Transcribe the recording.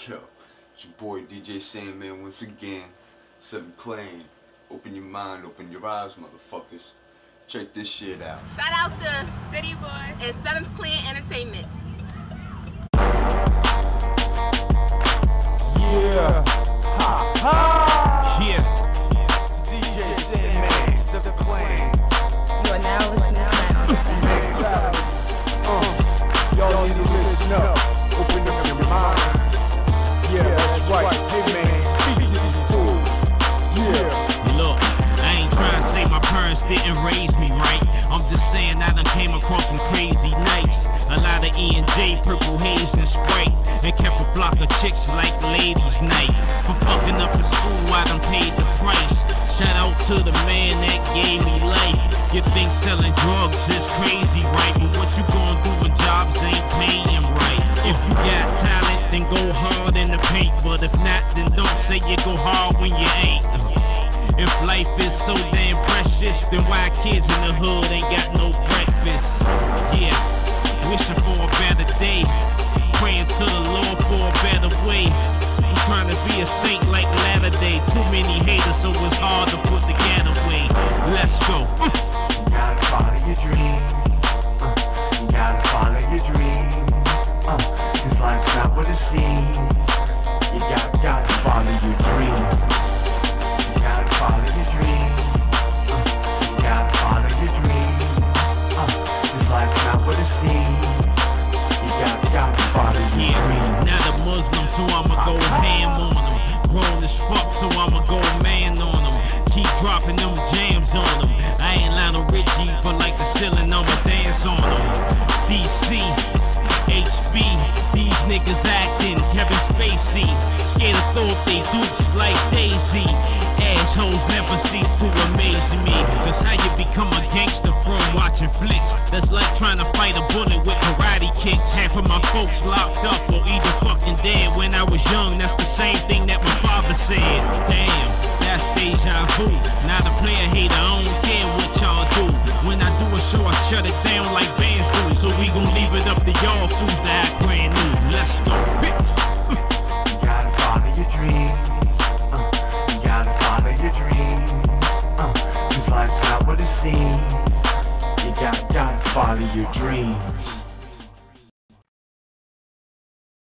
Yo, it's your boy DJ Sandman once again. 7 playing. Open your mind, open your eyes, motherfuckers. Check this shit out. Shout out to City Boy and 7th Clan Entertainment. Yeah. Ha ha. Yeah. It's DJ Sandman, 7 Clan. You are now listening to Y'all need to listen up. Open up your mind. Yeah, that's right. Hey man, speak to these fools. Yeah. Look, I ain't trying to say my parents didn't raise me right. I'm just saying I done came across some crazy nights. A lot of E&J, purple haze and Sprite, and kept a block of chicks like ladies' night. For fucking up in school, I done paid the price. Shout out to the man that gave me life. You think selling drugs is crazy, right? But what you gonna do when jobs ain't paying right? If you got talent, then go hard in the paint. But if not, then don't say you go hard when you ain't. If life is so damn precious, then why kids in the hood ain't got no breakfast? Yeah, wishing for a better day, praying to the Lord for a better way. I'm trying to be a saint like latter day. Too many haters, so it's hard to put the getaway. Let's go. You gotta follow your dreams. You gotta follow your dreams. Cause life's not what it seems. You gotta follow your dreams. You gotta follow your dreams. You gotta follow your dreams. Cause life's not what it seems. You gotta follow your dreams. Not a Muslim, so I'ma go ham on them. Grown as fuck, so I'ma go man on them. Keep dropping them jams on them. I ain't Lionel Richie, but like the ceiling, I'ma dance on them. DC, HB, these niggas acting Kevin Spacey. Scared to throw up they dukes like Daisy. Assholes never cease to amaze me. Cause how you become a gangster from watching flicks? That's like trying to fight a bullet with karate kicks. Half of my folks locked up or either fucking dead. When I was young, that's the same thing that my father said. Damn, that's deja vu. Not a player hater, I don't care what y'all do. When I do a show, I shut it down like bands do. So we gon' leave it up to y'all fools to act brand new. Let's go, bitch. You gotta follow your dreams. You gotta follow your dreams. Cause life's not what it seems. You gotta follow your dreams.